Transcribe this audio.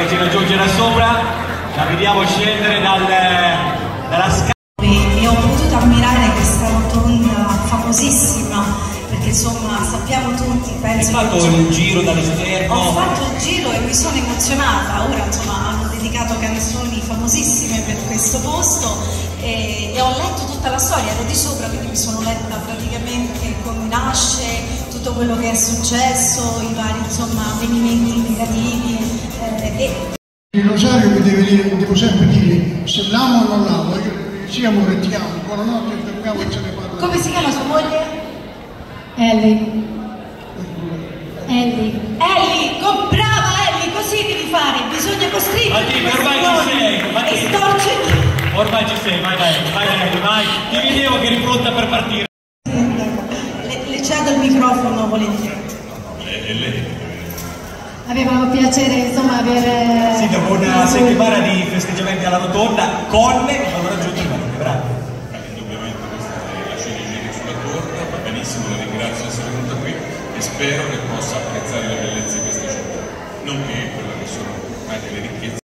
Regina Giorgia da sopra, la vediamo scendere dalla scala. E ho potuto ammirare questa rotonda famosissima, perché insomma sappiamo tutti, penso. Hai fatto un giro dall'esterno? Ho fatto il giro e mi sono emozionata. Ora insomma hanno dedicato canzoni famosissime per questo posto e ho letto tutta la storia, ero di sopra, quindi mi sono letta praticamente come nasce, tutto quello che è successo, i vari insomma avvenimenti negativi. Il rosario mi deve dire, devo sempre dire se l'amo o non l'amo, sì amore ti amo, buonanotte, dormiamo e ce ne parliamo. Come si chiama sua moglie? Ellie. Brava Ellie, così devi fare, bisogna costringere. Ma ormai ci sei, e storcere. Ormai ci sei, vai, ti vedevo che eri pronta per partire. Le cedo il microfono volentieri. E lei? Aveva piacere insomma avere... Sì, dopo una settimana di festeggiamenti alla rotonda, Colle hanno raggiunto il valore, bravi. Indubbiamente questa è la ciliegina sulla torta, va benissimo, la ringrazio di essere venuta qui e spero che possa apprezzare le bellezze di questa città, nonché quelle che sono anche le ricchezze.